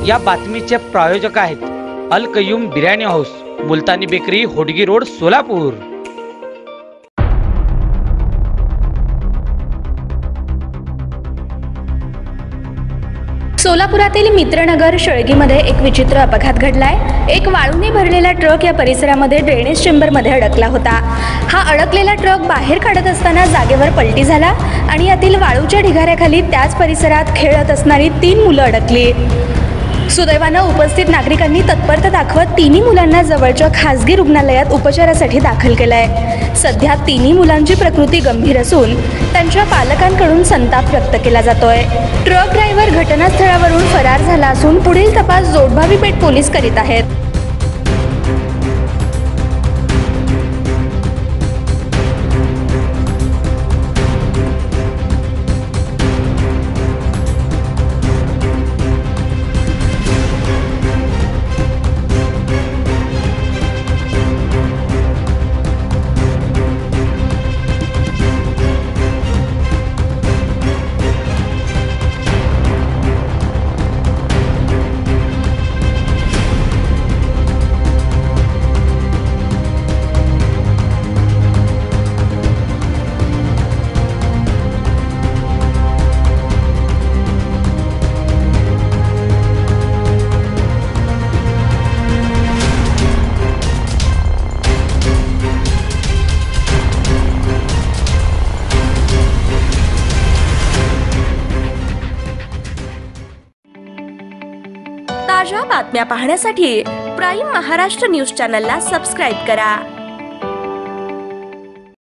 या बातमीचे प्रायोजक आहेत Al Qayyum biryani house, Multani bakery, Hodgi road, Solapur. सोलापुरातील मित्रनगर शळगीमध्ये एक विचित्र अपघात घडलाय। एक वाळूने भरलेला ट्रक या परिसरामध्ये ड्रेनेज चेंबरमध्ये अडकला होता। हा अडकलेला ट्रक बाहेर काढत असताना जागेवर पलटी झाला आणि यातील वाळूच्या ढिगाऱ्याखाली त्याच परिसरात खेळत असणारी 3 मुलं अडकली। सुदैवाने उपस्थित नागरिकांनी तत्परता दाखवत तिन्ही मुलांना जवळच्या खासगी रुग्णालयात उपचारासाठी दाखल केलंय। सध्या तिन्ही मुलांची प्रकृती गंभीर असून त्यांच्या पालकांकडून संताप व्यक्त केला जातोय। ट्रक ड्रायव्हर घटनास्थळावरून फरार झाला असून पुढील तपास जोडभावी पेठ पोलीस करीत आहेत। ताज्या बातम्या पाहण्यासाठी प्राईम महाराष्ट्र न्यूज चॅनलला सबस्क्राईब करा।